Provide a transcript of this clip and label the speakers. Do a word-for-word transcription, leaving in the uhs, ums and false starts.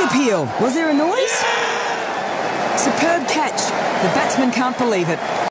Speaker 1: appeal. Was there a noise? Superb catch. The batsman can't believe it.